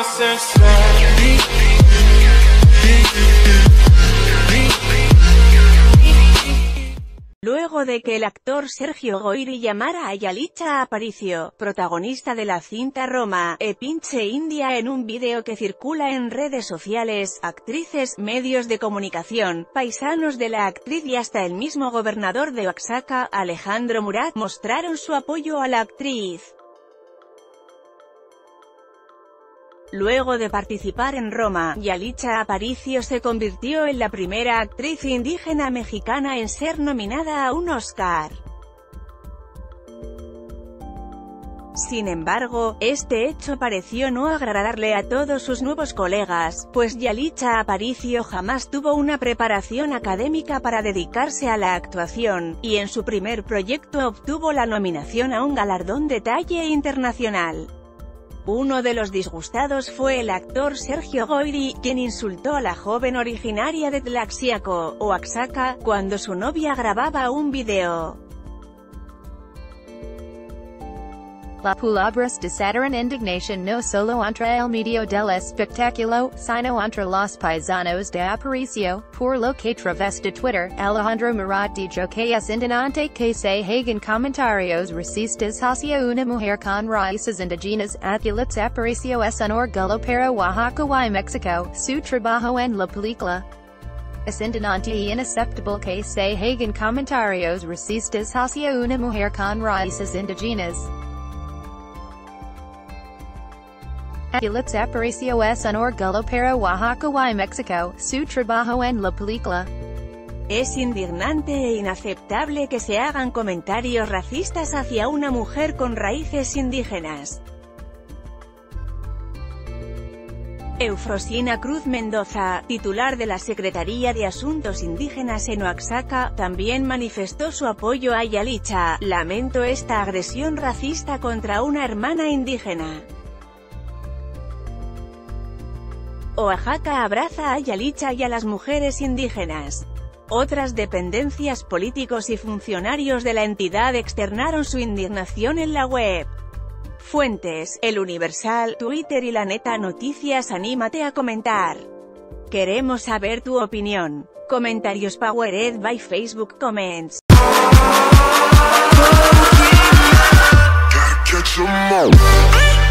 Luego de que el actor Sergio Goyri llamara a Yalitza Aparicio, protagonista de la cinta Roma, e pinche India en un vídeo que circula en redes sociales, actrices, medios de comunicación, paisanos de la actriz y hasta el mismo gobernador de Oaxaca, Alejandro Murat, mostraron su apoyo a la actriz. Luego de participar en Roma, Yalitza Aparicio se convirtió en la primera actriz indígena mexicana en ser nominada a un Oscar. Sin embargo, este hecho pareció no agradarle a todos sus nuevos colegas, pues Yalitza Aparicio jamás tuvo una preparación académica para dedicarse a la actuación, y en su primer proyecto obtuvo la nominación a un galardón de talla internacional. Uno de los disgustados fue el actor Sergio Goyri, quien insultó a la joven originaria de Tlaxiaco, Oaxaca, cuando su novia grababa un video. La palabras desatar indignación no solo entre el medio del espectáculo, sino entre los paisanos de Aparicio, por lo que través de Twitter, Alejandro Murat dijo que es indignante que se hagan comentarios racistas hacia una mujer con raíces indígenas. Yalitza Aparicio es un orgullo para Oaxaca y México, su trabajo en la película. Es indignante y inaceptable que se hagan comentarios racistas hacia una mujer con raíces indígenas. Yalitza Aparicio es un orgullo para Oaxaca y México, su trabajo en la película. Es indignante e inaceptable que se hagan comentarios racistas hacia una mujer con raíces indígenas. Eufrosina Cruz Mendoza, titular de la Secretaría de Asuntos Indígenas en Oaxaca, también manifestó su apoyo a Yalitza. Lamento esta agresión racista contra una hermana indígena. Oaxaca abraza a Yalitza y a las mujeres indígenas. Otras dependencias, políticos y funcionarios de la entidad externaron su indignación en la web. Fuentes: El Universal, Twitter y La Neta Noticias. Anímate a comentar. Queremos saber tu opinión. Comentarios powered by Facebook Comments. Gotta catch 'em all.